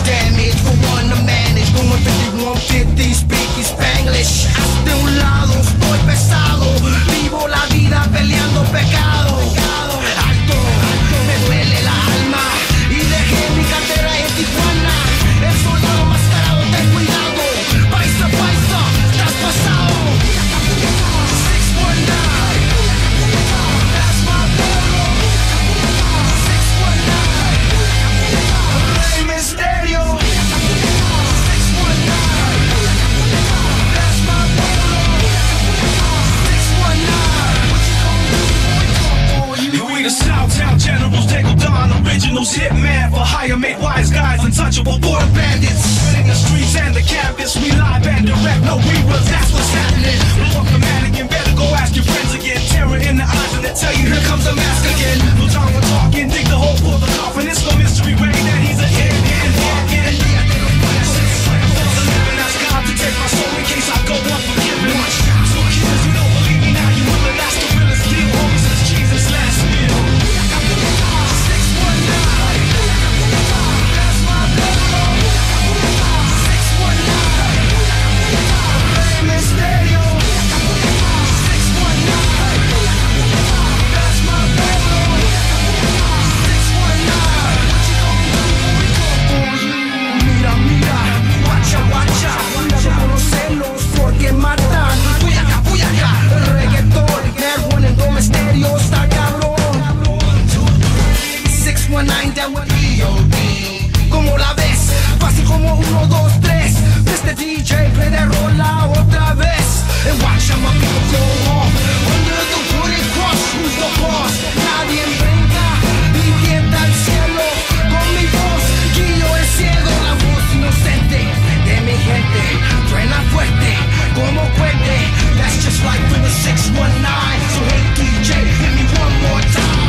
damage for one to manage. Going 5150, speaking Spanglish. Hasta un lado estoy pesado, vivo la vida peleando pecado. Alto, me duele la alma y dejé mi cartera en Tijuana. El soldado mascarado, ten cuidado. Paisa, paisa, estás pasado. 619, that's my pueblo. 619, Rey Mysterio. 619, that's my pueblo. 619, We the Southtown generals, Dago Don, originals, hitman for hire, made wise guys, untouchable border bandits. In the streets and the campus, we live and direct, no reruns, that's what's happening. Blow up the mannequin, better go ask your friends again. Terror in the eyes and they tell you, here comes the mask again. No time for talking, dig the hole for the coffin. It's no mystery, ready that he's a hit, walking. Ask God to take my soul in case I go unforgiven. So kids, you don't believe me now, you will, and that's the realest deal. Homies, it's Jesus' last meal. 619, that's my pueblo. 619, Rey Mysterio. 619, that's my pueblo. 619, mira, mira, guacha, guacha, cuidado con los celos porque matan. Puyaca, el reggaetón, Erwin, el Dome Stereo está cabrón. 619, that would be OD. ¿Cómo la ves? Fácil como 1, 2, 3. Mr. DJ, play that rola otra vez. And watch how my people go off. Under the wooden cross, who's the boss? Nadie brinca, vivienda al cielo. Con mi voz, guío el cielo. La voz inocente de mi gente. Truena fuerte, como puede. That's just like for the 619. So hey DJ, hit me one more time.